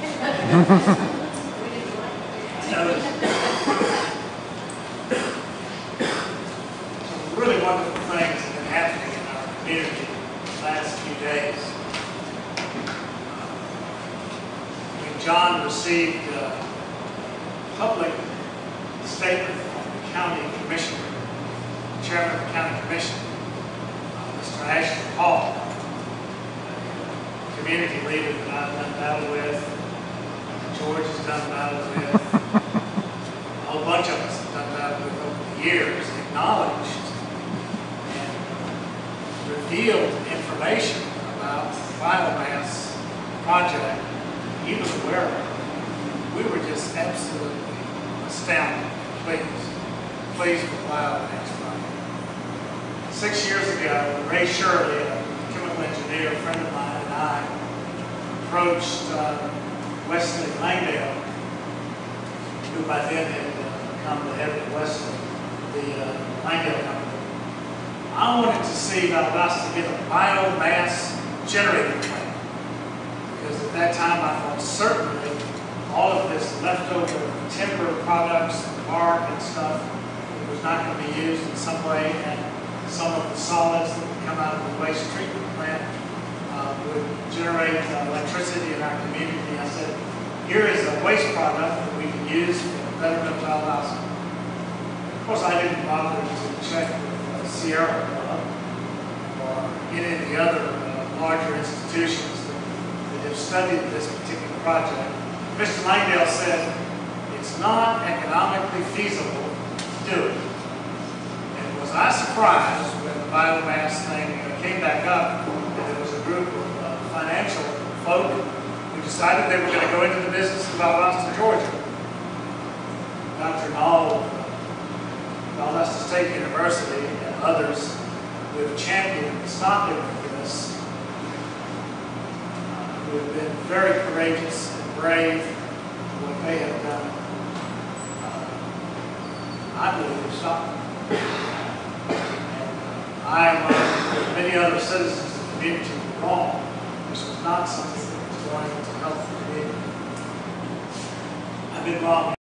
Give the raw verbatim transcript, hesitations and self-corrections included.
Some really wonderful things have been happening in our community the last few days. When John received a public statement from the county commissioner, the chairman of the county commission, uh, Mister Ashley Hall, a community leader that I've done battle with, George has done battle with, a whole bunch of us have done battle with over the years, acknowledged and revealed information about the biomass project, even aware of it. We were just absolutely astounded, pleased, pleased with the biomass project. Six years ago, Ray Shirley, a chemical engineer, a friend of mine, and I approached uh, Wesley Langdale, who by then had uh, become the head of Wesley, the uh, Langdale company. I wanted to see Valdosta get a biomass generating plant, because at that time I thought certainly all of this leftover timber products, bark and stuff, was not going to be used in some way, and some of the solids that would come out of the waste treatment plant Uh, would generate uh, electricity in our community. I said, here is a waste product that we can use for the betterment of Valdosta. Of course, I didn't bother to check with uh, Sierra Club or any of the other uh, larger institutions that, that have studied this particular project. Mister Langdale said, it's not economically feasible to do it. And was I surprised when the biomass thing uh, came back up, group of uh, financial folk who decided they were going to go into the business of Valdosta, Georgia. Doctor Nall of Valdosta State University and others who have championed stopping this, uh, who have been very courageous and brave in what they have done. Uh, I believe they've stopped it. And uh, I, among many other citizens of the community, wrong. This was not something that was going to help the community. I've been wrong.